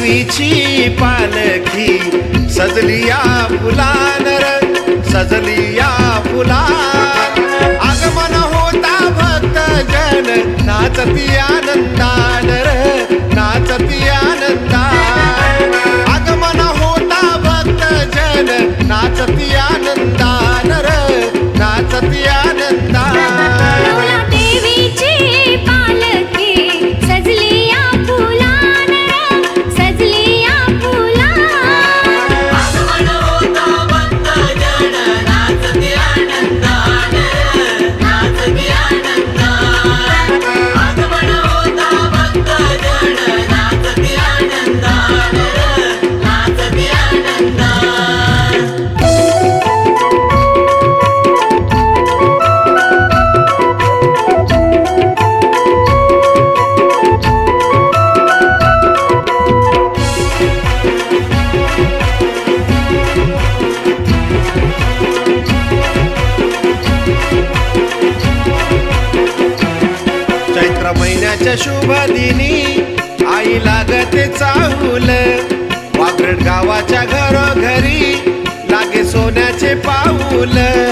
देवीची पालखी सजली या फुलान र सजली या फुलान आगमन होता भक्त जन नाचती आनंदान र नाचती आनंदान आगमन होता भक्त जन नाचती आनंदान र नाचती आनंदान महिन्याच्या शुभ दिनी आई लागते चाहूल वाघरट गावाच्या घरोघरी लागे सोन्याचे पाऊल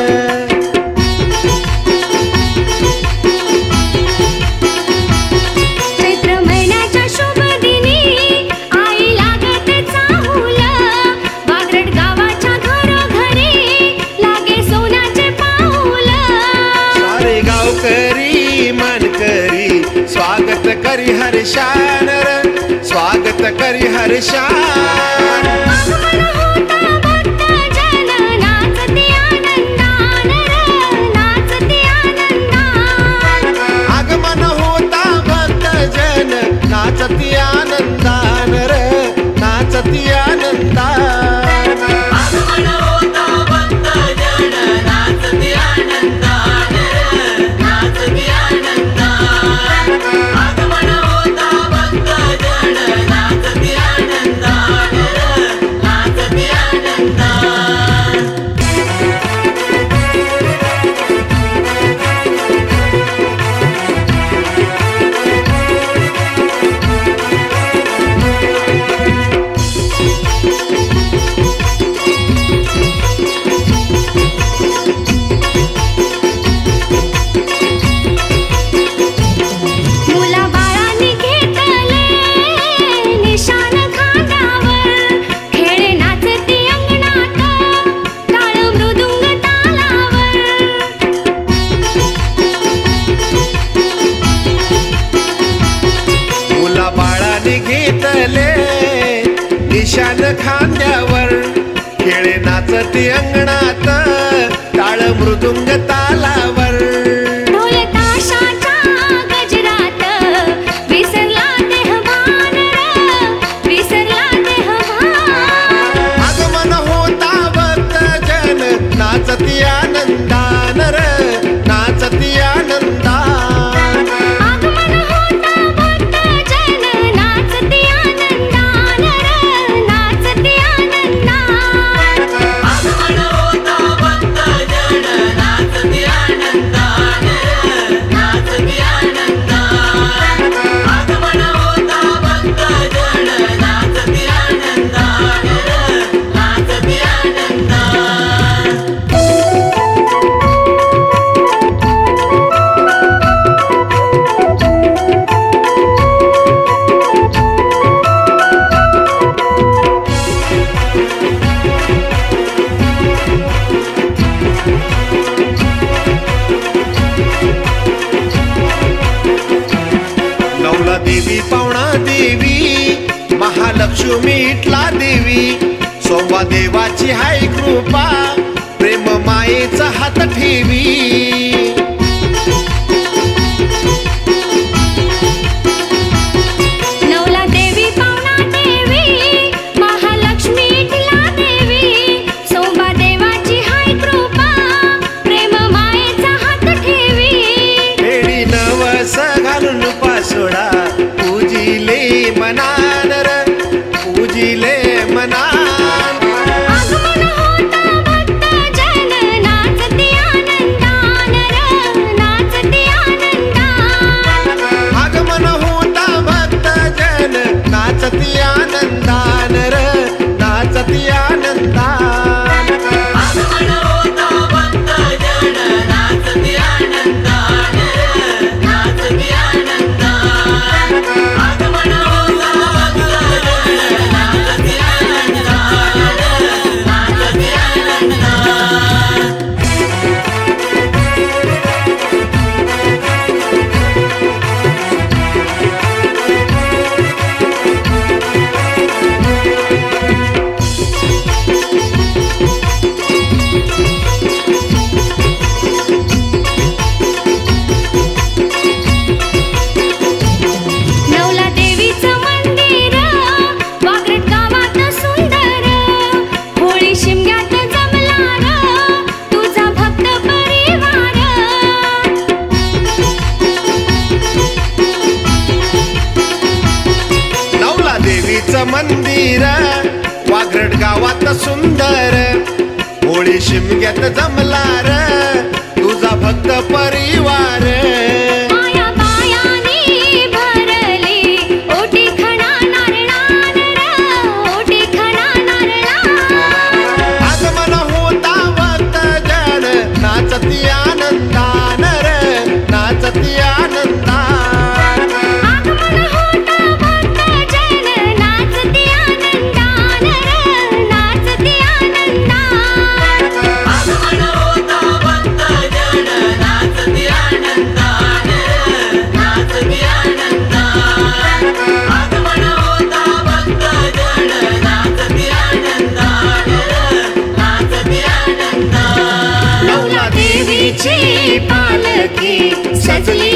चैत्र महिन्याच्या शुभ दिनी आई लागते चाहूल वाघरट गावाच्या घरोघरी लागे सोन्याचे पाऊल सारे गावकरी मानकरी स्वागत करी हर्षान स्वागत करी हर्षान आगमन होता भक्त जन नाचती आनंदान नाचती आनंदान आगमन होता भक्त जन नाचती आनंदान नाचती आनंदान आगमन होता भक्त जन नाचती आनंदान नाचती आनंदान आगमन होता भक्त जन नाचती आनंदान नाचती आनंदान निशान खांद्यावर खेळे नाचती अंगणात टाळ मृदुंग तालावर ढोल ताशाच्या गजरात विसरला देहभान विसरला देहभान आगमन होता भक्त जन नाचती आनंदान नाचती आनंदान आगमन होता भक्त जन नाचती आनंदान नाचती आनंदान आगमन होता भक्त जन नाचती आनंदान नाचती आनंदान आगमन होता भक्त जन नाचती आनंदान नाचती आनंदान नवला देवी पावणा देवी महालक्ष्मी इटला देवी सोमवा देवाची हाय कृपा प्रेम मायेचा हात ठेवी नवला देवी पावणा देवी महालक्ष्मी इटला देवी सोमवा देवाची हाय कृपा प्रेम मायेचा हात ठेवी वेळी नवस घालून पासोडा पूजिले मनान पूजिले मनान आगमन होता भक्त जन नाचती आनंदान देवीचं मंदिर वाघरट गावात सुंदर होळी शिमग्यात जमला र तुझा भक्त परिवार माया बायानी भरली ओटी खणा नारळान र ओटी खणा नारळान आगमन होता भक्त जन नाचती आनंदान र नाचती आनंदान आगमन होता भक्त जन नाचती आनंदान र नाचती आनंदान आगमन होता भक्त जन नाचती आनंदान नाचती आनंदान आगमन होता भक्त जन नाचती आनंदान नाचती आनंदान नवला देवीची पालखी सजली